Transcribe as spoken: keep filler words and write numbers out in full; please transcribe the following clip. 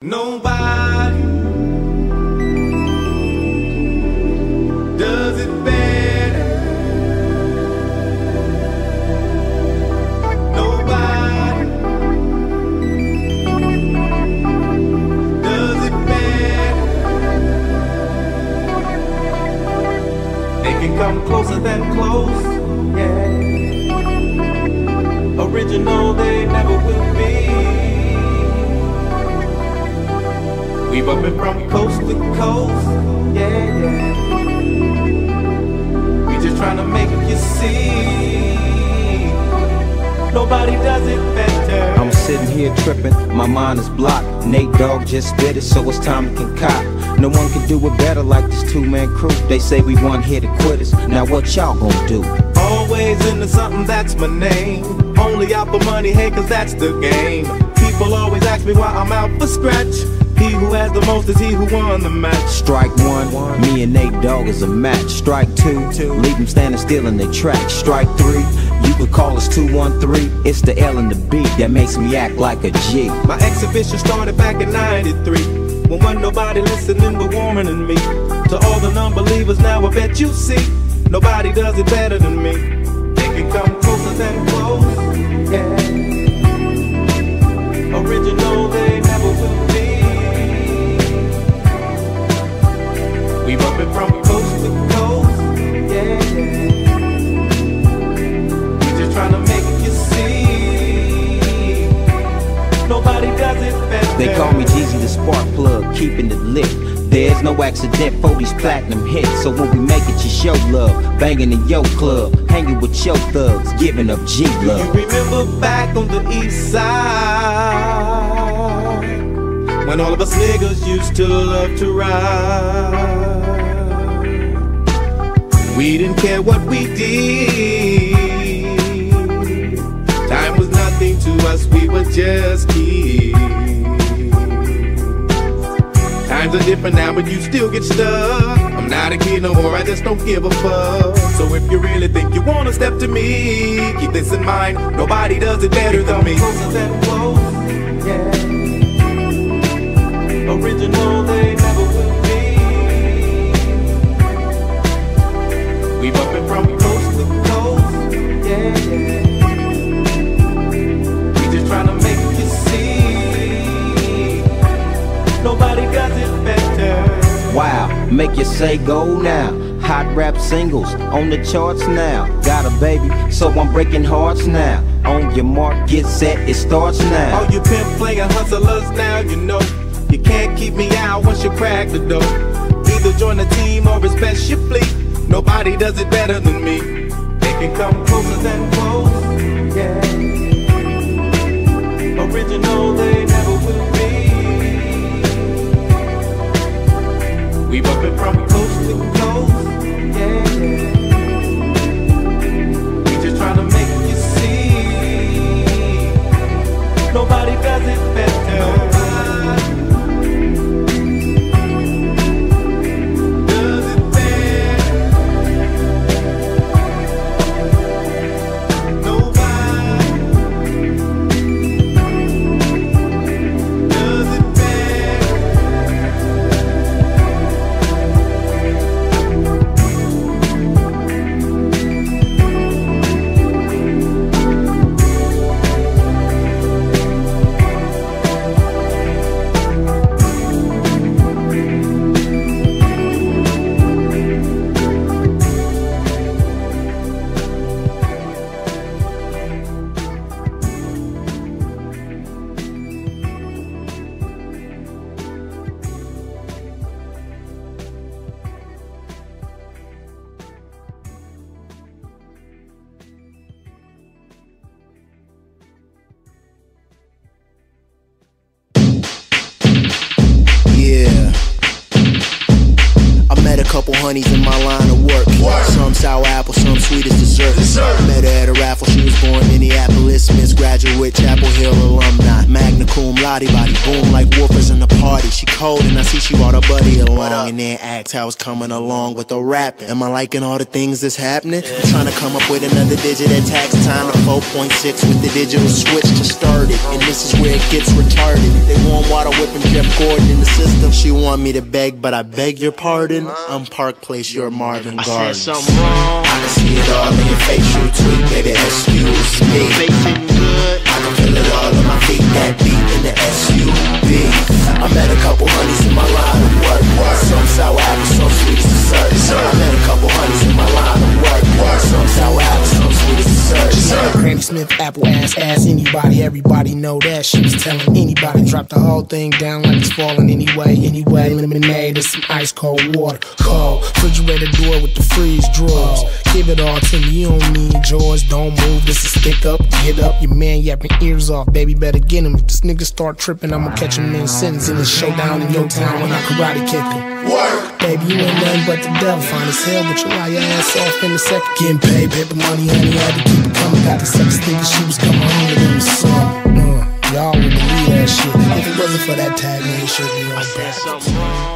Nobody does it better. Nobody does it better. They can come closer than close, yeah. Original they never will be. We bumpin' from coast to coast, yeah, yeah. We just tryna make you see. Nobody does it better. I'm sitting here tripping, my mind is blocked. Nate Dogg just spit it, so it's time to concoct. No one can do it better like this two-man crew. They say we one here to quitters. Now what y'all gonna do? Always into something, that's my name. Only out for money, hey, cause that's the game. People always ask me why I'm out for scratch. He who has the most is he who won the match. Strike one, one. Me and Nate Dogg is a match. Strike two, two. Leave them standing still in their track. Strike three, you could call us two one three. It's the L and the B that makes me act like a G. My exhibition started back in ninety-three, when wasn't nobody listening but warmer than me. To all the non-believers now I bet you see, nobody does it better than me. They can come closer than close, yeah. Original they never will be. We bumpin' from coast to coast, yeah, yeah. We just tryna make you see. Nobody does it better. They call me Jeezy the spark plug, keeping it lit. There's no accident for these platinum hits. So when we make it, you show love. Banging in your club, hanging with your thugs, giving up G love. You remember back on the east side, when all of us niggas used to love to ride. We didn't care what we did. Time was nothing to us, we were just kids. Times are different now, but you still get stuck. I'm not a kid no more, I just don't give a fuck. So if you really think you wanna step to me, keep this in mind, nobody does it better than me. Closer than close, yeah. Original they never will be. We bumpin' from coast to coast, yeah, yeah. We just tryna make you see. Nobody does it better. Wow, make you say go now. Hot rap singles on the charts now. Got a baby, so I'm breaking hearts now. On your mark, get set, it starts now. All you pimp playin' hustlers now, you know you can't keep me out once you crack the door. Either join the team or it's best you flee. Nobody does it better than me. They can come closer than close, yeah. Original they never will be. We bumpin' from coast to coast, yeah, yeah. We just tryna make you see. Nobody does it better. Couple honeys in my line of work. Work. Some sour apple, some sweet as dessert. dessert. Met her at a raffle, she was born in Minneapolis, Miss Grad graduate, Chapel Hill alumni. Magna cum laude, body boom like woofers in the party. She cold and I see she brought her buddy along. And then asked how it's coming along with the rapping. Am I liking all the things that's happening? I'm trying to come up with another digit at tax time. The four point six with the digital switch to start it. And this is where it gets retarded. They warm water whipping Jeff Gordon in the system. She want me to beg, but I beg your pardon. I'm Park Place, you're Marvin Gardens. I said something wrong. I can see it all in your face, you tweet, baby, excuse me. Facing good. I can feel it all on my feet, that beat in the S U V. I met a couple honeys in my line of work. Some sour apples, some sweet as dessert. I met a couple honeys in my line of work. Some sour apples, some sweet as dessert. Granny Smith, apple ass, ass anybody, everybody know that. She was telling anybody, drop the whole thing down like it's falling anyway. Anyway, lemonade and some ice cold water. Cold, refrigerator door with the freeze drawers. Give it all to me, you don't need yours. Don't move, this is stick up, get up. Your man yapping ears off, baby, better get him. If this nigga start tripping, I'ma catch him in sentence in the showdown in your town when I karate kick him. Work. Baby, you ain't nothing but the devil. Fine as hell, but you lie your ass off in a second. Getting paid, paper money, honey, had to keep it coming. Got the sex thinking she was coming home with him, son. Uh, y'all wouldn't believe that shit. If it wasn't for that tag, man, it should be on back.